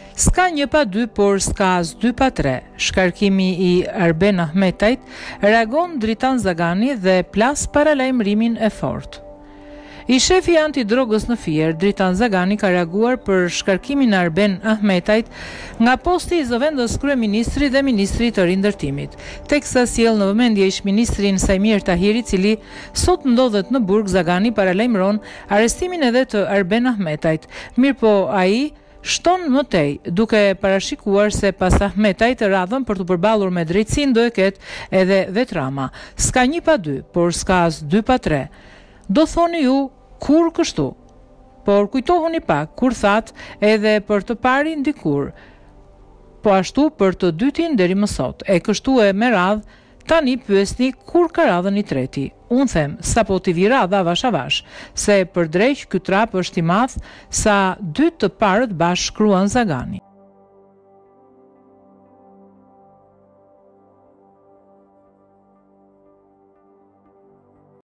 S'ka 1 pa 2, por s'ka as 2 pa 3. Shkarkimi I Arben Ahmetajt reagon Dritan Zagani dhe plas paralajmërimin e fortë. I shefi antidrogës në Fier, Dritan Zagani ka reaguar për shkarkimin e Arben Ahmetajt nga posti I zëvendës kryeministri dhe ministri të rindërtimit, teksa sjell në vëmendje ish-ministrin Sajmir Tahiri, I cili sot ndodhet në Burg. Zagani paralajmëron arrestimin edhe të Arben Ahmetajt. Mirëpo ai shton më tej, duke parashikuar se pas Ahmetajt radhën për të përballur me drejtësinë do e ketë edhe vetrama. S'ka 1 pa 2, por s'ka as 2 pa 3. Do thoni ju kur kështu, por kujtohuni pak kur that edhe për të parin dikur, po ashtu për të dytin deri më sot, e kështu e me radh, tani pyesni kur ka radhën I treti. Unë them, sapo t'i vi radha avash avash, se për drejq ky trap është I madh sa 2 të parët bashkë shkruan Zagani.